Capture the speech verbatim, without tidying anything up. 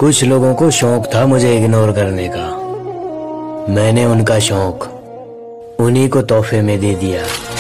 कुछ लोगों को शौक था मुझे इग्नोर करने का। मैंने उनका शौक उन्हीं को तोहफे में दे दिया।